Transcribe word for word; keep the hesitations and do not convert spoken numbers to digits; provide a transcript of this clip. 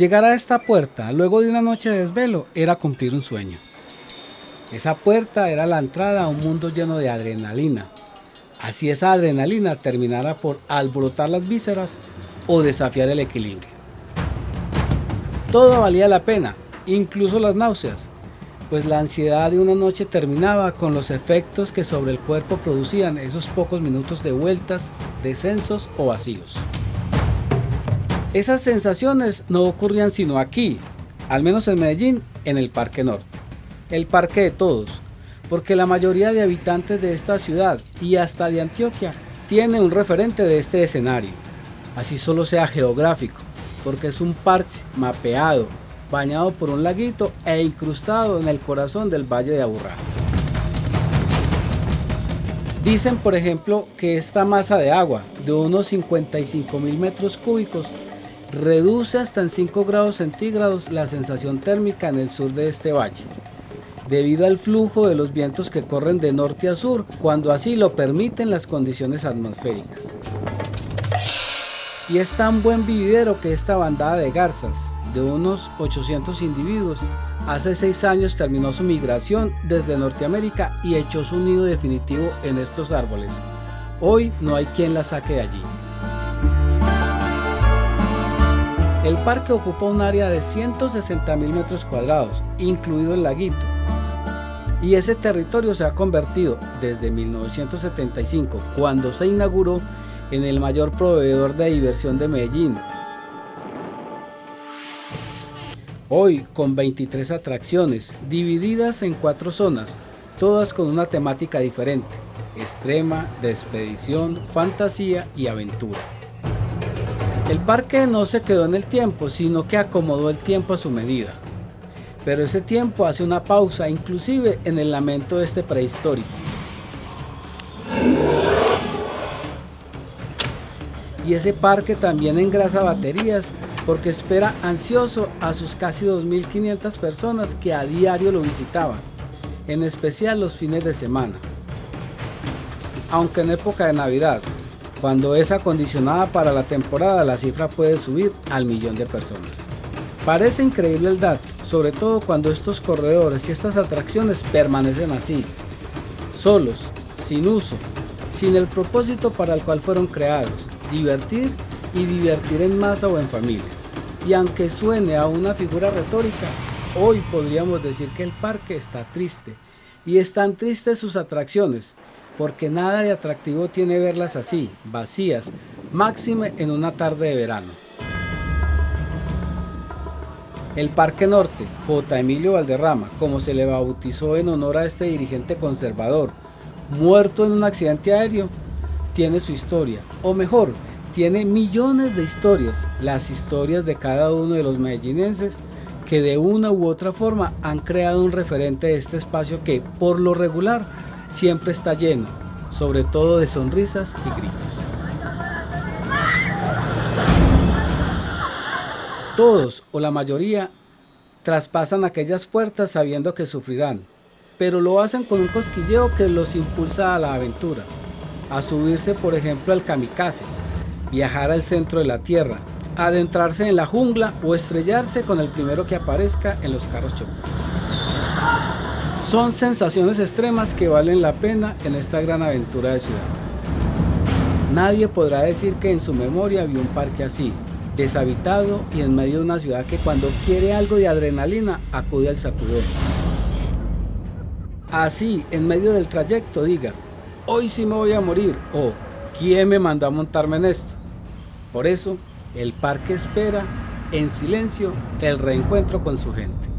Llegar a esta puerta luego de una noche de desvelo era cumplir un sueño. Esa puerta era la entrada a un mundo lleno de adrenalina. Así esa adrenalina terminara por alborotar las vísceras o desafiar el equilibrio. Todo valía la pena, incluso las náuseas, pues la ansiedad de una noche terminaba con los efectos que sobre el cuerpo producían esos pocos minutos de vueltas, descensos o vacíos. Esas sensaciones no ocurrían sino aquí, al menos en Medellín, en el Parque Norte, el parque de todos, porque la mayoría de habitantes de esta ciudad y hasta de Antioquia tiene un referente de este escenario, así solo sea geográfico, porque es un parche mapeado, bañado por un laguito e incrustado en el corazón del Valle de Aburrá. Dicen, por ejemplo, que esta masa de agua de unos cincuenta y cinco mil metros cúbicos reduce hasta en cinco grados centígrados la sensación térmica en el sur de este valle, debido al flujo de los vientos que corren de norte a sur, cuando así lo permiten las condiciones atmosféricas. Y es tan buen vividero que esta bandada de garzas, de unos ochocientos individuos, hace seis años terminó su migración desde Norteamérica y echó su nido definitivo en estos árboles. Hoy no hay quien la saque de allí. El parque ocupa un área de ciento sesenta mil metros cuadrados, incluido el laguito. Y ese territorio se ha convertido, desde mil novecientos setenta y cinco, cuando se inauguró, en el mayor proveedor de diversión de Medellín. Hoy, con veintitrés atracciones, divididas en cuatro zonas, todas con una temática diferente: extrema, de expedición, fantasía y aventura. El parque no se quedó en el tiempo, sino que acomodó el tiempo a su medida. Pero ese tiempo hace una pausa, inclusive en el lamento de este prehistórico. Y ese parque también engrasa baterías, porque espera ansioso a sus casi dos mil quinientas personas que a diario lo visitaban, en especial los fines de semana. Aunque en época de Navidad, cuando es acondicionada para la temporada, la cifra puede subir al millón de personas. Parece increíble el dato, sobre todo cuando estos corredores y estas atracciones permanecen así, solos, sin uso, sin el propósito para el cual fueron creados: divertir y divertir en masa o en familia. Y aunque suene a una figura retórica, hoy podríamos decir que el parque está triste, y están tristes sus atracciones, porque nada de atractivo tiene verlas así, vacías, máxime en una tarde de verano. El Parque Norte, J. Emilio Valderrama, como se le bautizó en honor a este dirigente conservador, muerto en un accidente aéreo, tiene su historia, o mejor, tiene millones de historias, las historias de cada uno de los medellinenses que de una u otra forma han creado un referente de este espacio que, por lo regular, siempre está lleno, sobre todo de sonrisas y gritos. Todos, o la mayoría, traspasan aquellas puertas sabiendo que sufrirán, pero lo hacen con un cosquilleo que los impulsa a la aventura, a subirse, por ejemplo, al kamikaze, viajar al centro de la tierra, adentrarse en la jungla o estrellarse con el primero que aparezca en los carros chocolate. Son sensaciones extremas que valen la pena en esta gran aventura de ciudad. Nadie podrá decir que en su memoria vio un parque así, deshabitado y en medio de una ciudad que cuando quiere algo de adrenalina acude al sacudón. Así, en medio del trayecto diga: hoy sí me voy a morir, o ¿quién me mandó a montarme en esto? Por eso, el parque espera en silencio el reencuentro con su gente.